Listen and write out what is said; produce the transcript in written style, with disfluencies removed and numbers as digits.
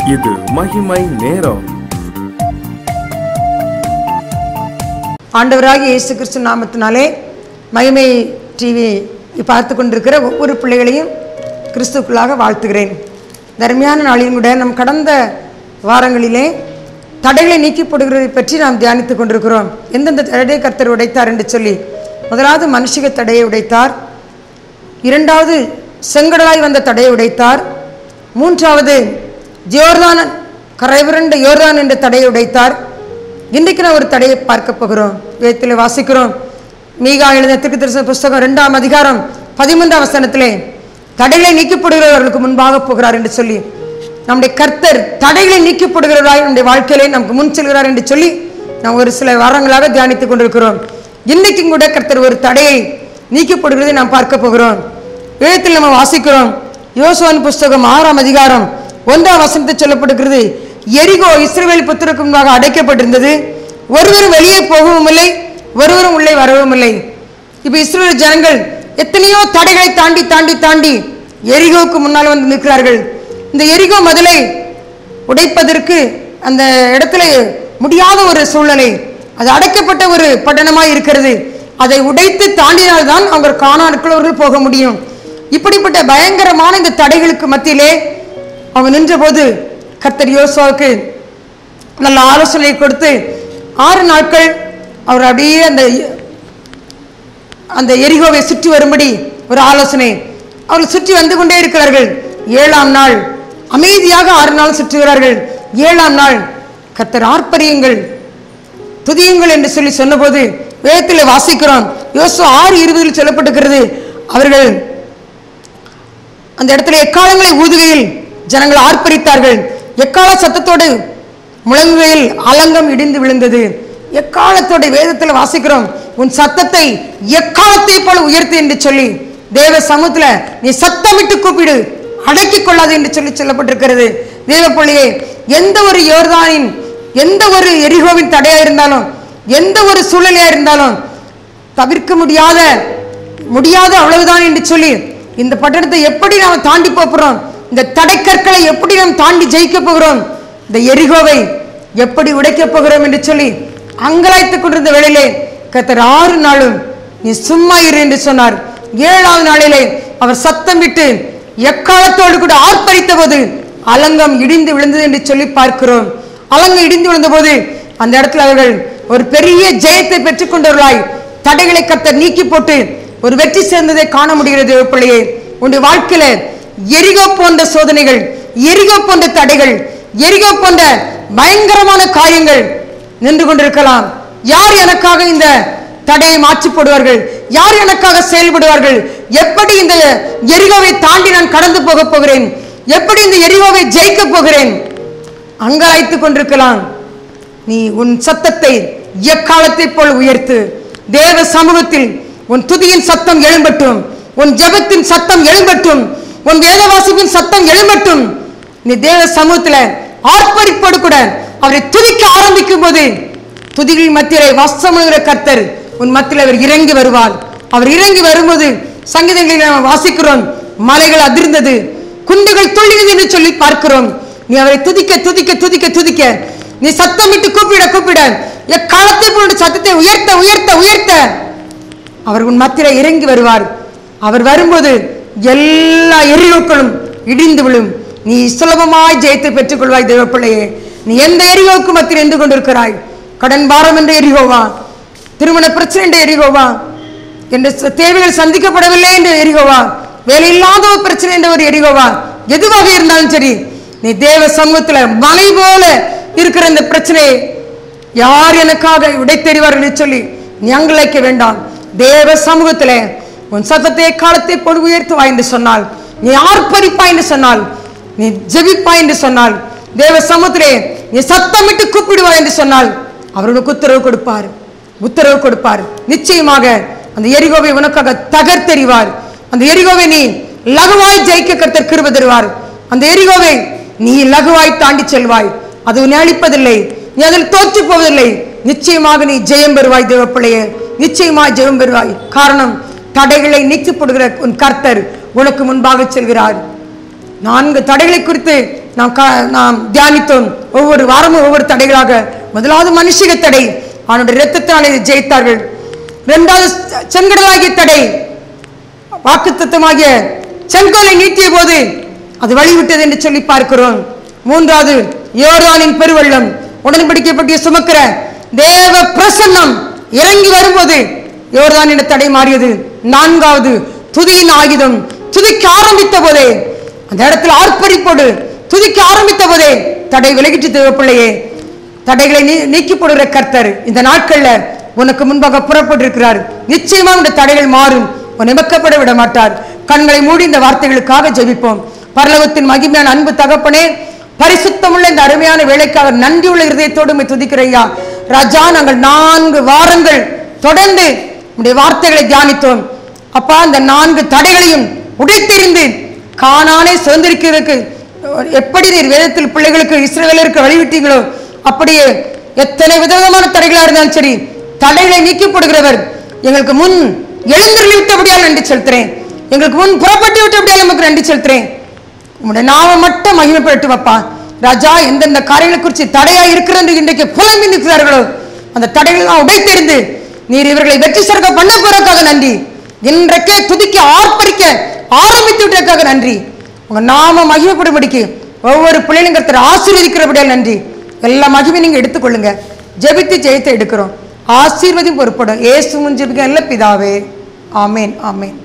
இது மகிமை நேரம். ஆண்டவராகிய இயேசு கிறிஸ்து நாமத்தினாலே மகிமை டிவி பார்த்து கொண்டிருக்கிற ஒவ்வொரு பிள்ளைகளையும் கிறிஸ்துக்குள்ளாக வாழ்த்துகிறேன். தர்மையான நாளிலும் கூட நம் கடந்த வாரங்களிலே தடைகளை நீக்கி போடுகிறதை பற்றி நாம் தியானித்து கொண்டிருக்கிறோம். எந்தெந்த தடையை கர்த்தர் உடைத்தார் என்று சொல்லி, முதலாவது மனுஷிக தடையை உடைத்தார், இரண்டாவது செங்கடலாய் வந்த தடையை உடைத்தார், மூன்றாவது யோர்தான் கரைபுரண்ட யோர்தான் என்ற தடையை உடைத்தார். இன்றைக்கு நான் ஒரு தடையை பார்க்க போகிறோம். வேதத்தில் வாசிக்கிறோம், மீகா எழுதின தீர்க்கதரிசன புஸ்தகம் 2ஆம் அதிகாரம் 13ஆம் வசனத்திலே தடைகளை நீக்கப்படுகிறவர்களுக்கு முன்பாக போகிறார் என்று சொல்லி, நம்முடைய கர்த்தர் தடைகளை நீக்கப்படுகிறவராய் நம்முடைய வாழ்க்கையிலே நமக்கு முன் செல்கிறார் என்று சொல்லி நாம் ஒரு சில வாரங்களாக தியானித்துக் கொண்டிருக்கிறோம். இன்னைக்கும் கூட கர்த்தர் ஒரு தடையை நீக்கப்படுகிறதை நாம் பார்க்க போகிறோம். வேதத்தில் நம்ம வாசிக்கிறோம், யோசுவாவின் புஸ்தகம் 6ஆம் அதிகாரம் 1ஆம் வசனத்தில் சொல்லப்படுகிறது, எரிகோ இஸ்ரவேல் புத்திரருக்கு முன்பாக அடைக்கப்பட்டிருந்தது, ஒருவரும் வெளியே போகவும் இல்லை, ஒருவரும் உள்ளே வரவும் இல்லை. இப்ப இஸ்ரவேல் ஜனங்கள் எத்தனையோ தடைகளை தாண்டி தாண்டி தாண்டி எரிகோவுக்கு முன்னால் வந்து நிற்கிறார்கள். இந்த எரிகோ மதிலை உடைப்பதற்கு அந்த இடத்துல முடியாத ஒரு சூழ்நிலை, அது அடைக்கப்பட்ட ஒரு பட்டணமாய் இருக்கிறது. அதை உடைத்து தாண்டினால்தான் அவங்க கானானுக்குள்ளவர்கள் போக முடியும். இப்படிப்பட்ட பயங்கரமான இந்த தடைகளுக்கு மத்தியிலே அவங்க நின்ற போது கர்த்தர் யோசுவாவுக்கு நல்ல ஆலோசனை கொடுத்து 6 நாட்கள் அவர் அப்படியே அந்த எரிகோவை சுற்றி வரும்படி ஒரு ஆலோசனை. அவர்கள் சுற்றி வந்து கொண்டே இருக்கிறார்கள். 7ஆம் நாள் அமைதியாக 6 நாள் சுற்றுகிறார்கள். 7ஆம் நாள் கர்த்தர் ஆர்ப்பரியுங்கள், துதியுங்கள் என்று சொல்லி சொன்னபோது வேதத்தில் வாசிக்கிறோம், யோசுவா 6:20 சொல்லப்பட்டிருக்கிறது, அவர்கள் அந்த இடத்துல எக்காலங்களை ஊதுகையில் ஜனங்கள் ஆர்ப்பரித்தார்கள். எக்கால சத்தத்தோடு முழங்குகையில் அலங்கம் இடிந்து விழுந்தது. எக்காலத்தோட வேதத்தில் வாசிக்கிறோம், உன் சத்தத்தை எக்காலத்தை போல உயர்த்து என்று சொல்லி தேவ சமூகத்துல நீ சத்தமிட்டு கூப்பிடு, அடக்கிக் கொள்ளாது என்று சொல்லி சொல்லப்பட்டிருக்கிறது. தேவ பிள்ளையே, எந்த ஒரு யோர்தானின் எந்த ஒரு எரிகோவின் தடையா இருந்தாலும், எந்த ஒரு சூழ்நிலையா இருந்தாலும் தவிர்க்க முடியாத அவ்வளவுதான் என்று சொல்லி இந்த பட்டணத்தை எப்படி நாம் தாண்டி போகிறோம், இந்த தடைக்கற்களை எப்படி நாம் தாண்டி ஜெயிக்க போகிறோம், இந்த எரிகோவை எப்படி உடைக்க போகிறோம் என்று சொல்லி அங்கலாய்த்துக் கொண்டிருந்த வேளையிலே கர்த்தர் 6 நாளும் நீ சும்மா இரு என்று சொன்னார். 7ஆவது நாளிலே அவர் சத்தம் விட்டு எக்காலத்தோடு கூட ஆர்ப்பரித்த போது அலங்கம் இடிந்து விழுந்தது என்று சொல்லி பார்க்கிறோம். அலங்கம் இடிந்து விழுந்த போது அந்த இடத்துல அவர்கள் ஒரு பெரிய ஜெயத்தை பெற்றுக் கொண்டவர்களாய் தடைகளை கர்த்தர் நீக்கி போட்டு ஒரு வெற்றி சேர்ந்ததை காண முடிகிறது. பிள்ளையே, உன்னுடைய வாழ்க்கையில எரிகோ போன்ற சோதனைகள், எரிகோ போன்ற தடைகள், எரிகோ போன்ற பயங்கரமான காரியங்கள் நின்று கொண்டிருக்கலாம். யார் எனக்காக இந்த தடையை மாற்றி போடுவார்கள், யார் எனக்காக செயல்படுவார்கள், எப்படி இந்த எரிகோவை தாண்டி நான் கடந்து போக போகிறேன், எப்படி இந்த எரிகோவை ஜெயிக்க போகிறேன், அங்கலாய்த்துக் கொண்டிருக்கலாம். நீ உன் சத்தத்தை எக்காலத்தை போல் உயர்த்து. தேவ சமூகத்தில் உன் துதியின் சத்தம் எழும்பட்டும், உன் ஜெபத்தின் சத்தம் எழும்பட்டும், உன் வேதவாசிப்பின் சத்தம் எழும்பட்டும். நீ தேவ சமூகத்துல ஆர்ப்பரிப்போடு கூட அவரை துதிக்க ஆரம்பிக்கும் போது துதிகளின் மத்தியிலே வாசமுகிற கர்த்தர் உன் மத்தியில் அவர் இறங்கி வருவார். அவர் இறங்கி வரும்போது சங்கீதங்களில் நாம் வாசிக்கிறோம், மலைகள் அதிர்ந்தது, குண்டுகள் துள்ளினது என்று சொல்லி பார்க்கிறோம். நீ அவரை துதிக்க துதிக்க துதிக்க துதிக்க, நீ சத்தமிட்டு கூப்பிட கூப்பிட, எக்காலத்தை போன்ற சத்தத்தை உயர்த்த உயர்த்த உயர்த்த அவர் உன் மத்தியில் இறங்கி வருவார். அவர் வரும்போது எல்லா எரிகோக்களும் இடிந்து விழும். நீ சுலபமாய் ஜெயத்தை பெற்றுக் கொள்வாய். தேவ பிள்ளையே, நீ எந்த எரிகோவுக்கு மத்தியில் இருந்து கொண்டிருக்கிறாய்? கடன் பாரம் என்ற எரிகோவா, திருமண பிரச்சனை என்ற எரிகோவா, என்ற தேவைகள் சந்திக்கப்படவில்லை என்ற எரிகோவா, வேலை இல்லாத ஒரு பிரச்சனை என்ற ஒரு எரிகோவா, எதுவாக இருந்தாலும் சரி, நீ தேவ சமூகத்துல மலை போல இருக்கிற இந்த பிரச்சனையை யார் எனக்காக உடைத்தெறிவார்கள் என்று சொல்லி நீ அங்கலாய்க்க வேண்டாம். தேவ சமூகத்திலே உன் சத்தத்தை காலத்தை போடு உயர்த்துவாய் என்று சொன்னால், நீ ஆர்ப்பரிப்பாய் என்று சொன்னால், நீ ஜெபிப்பாய் என்று சொன்னால், தேவ சமூகத்திலே நீ சத்தமிட்டு கூப்பிடுவாய் என்று சொன்னால் அவர்களுக்கு உத்தரவு கொடுப்பார். நிச்சயமாக அந்த எரிகோவை உனக்காக தகர்த்தெறிவார். அந்த எரிகோவை நீ லகுவாய் ஜெயிக்க கர்த்தர் கிருபை தருவார். அந்த எரிகோவை நீ லகுவாய் தாண்டி செல்வாய். அது உன்னை அழிப்பதில்லை, நீ அதில் தோற்று போவதில்லை. நிச்சயமாக நீ ஜெயம் பெறுவாய். தேவ பிள்ளையே, நிச்சயமாய் ஜெயம் பெறுவாய். காரணம், தடைகளை நீக்கப்படுகிற உன் கர்த்தர் உனக்கு முன்பாக செல்கிறார். 4 தடைகளை குறித்து நாம் தியானித்தோம். ஒவ்வொரு வாரமும் ஒவ்வொரு தடைகளாக. முதலாவது மனுஷிக தடை, அவனுடைய இரத்தத்தால் இதை ஜெயித்தார்கள். இரண்டாவது செங்கடலாகிய தடை, வாக்குத்தத்தமாகிய செங்கோலை நீட்டிய போது அது வழிவிட்டது என்று சொல்லி பார்க்கிறோம். மூன்றாவது யோர்தானின் பெருவெள்ளம், உடன்படிக்கப்பட்டு சுமக்கிற தேவ பிரசன்னம் இறங்கி வரும்போது யோர்தானின் தடை மாறியது. நான்காவது துதியின் ஆயுதம், துதிக்க ஆரம்பித்த போதே, அந்த இடத்துல ஆர்ப்பரிப்போடு துதிக்க ஆரம்பித்த போதே தடை விலகிட்டு. தேவப்பிள்ளையே, தடைகளை நீக்கி போடுகிற கர்த்தர் இந்த நாட்கள்ல உனக்கு முன்பாக புறப்பட்டிருக்கிறார். நிச்சயமா உடைய தடைகள் மாறும், உன்னை வெட்கப்பட விட மாட்டார். கண்களை மூடி இந்த வார்த்தைகளுக்காக ஜெபிப்போம். பரலோகத்தின் மகிமையான அன்பு தகப்பனே, பரிசுத்தமுள்ள இந்த அருமையான வேலைக்காக நன்றியுள்ள இருதயத்தோடு துதிக்கிறையா ராஜா. நாங்கள் 4 வாரங்கள் தொடர்ந்து உடைய வார்த்தைகளை தியானித்தோம் அப்பா. அந்த 4 தடைகளையும் உடைத்தெறிந்து கானானை சுதந்திரிக்கிறதுக்கு எப்படி நீர் வேதத்தில் பிள்ளைகளுக்கு இஸ்ரவேலருக்கு வழிவிட்டீங்களோ அப்படியே எத்தனை விதமான தடைகளாக இருந்தாலும் சரி, தடைகளை நீக்கி போடுகிறவர் எங்களுக்கு முன் எழுந்தருளி விட்டபடியால் நன்றி செலுத்துறேன். எங்களுக்கு முன் புறப்பட்டு விட்டபடியால் நமக்கு நன்றி செலுத்துறேன். உங்களுடைய நாமம் மட்டும் மகிமைப்பட்டு வைப்பா ராஜா. எந்தெந்த காரியங்களை குறித்து தடையா இருக்கிறது இன்றைக்கு புலம்பி நிற்கிறார்களோ அந்த தடைகள் உடைத்தெறிந்து நீர் இவர்களை வெற்றி சேர்க்க பண்ண போறதுக்காக நன்றி. இன்றைக்கே துதிக்க ஆர்ப்பரிக்க ஆரம்பித்து விட்டதற்காக நன்றி. உங்க நாம மகிமைப்படும்படிக்கு ஒவ்வொரு பிள்ளைகளும் ஆசீர்வதிக்கிறபடியால் நன்றி. எல்லா மகிமை நீங்க எடுத்துக்கொள்ளுங்க. ஜெபித்து ஜெயத்தை எடுக்கிறோம். ஆசீர்வதியும் பொறுப்படும். இயேசு முன் ஜெபிக்க நல்ல பிதாவே. ஆமேன், ஆமேன்.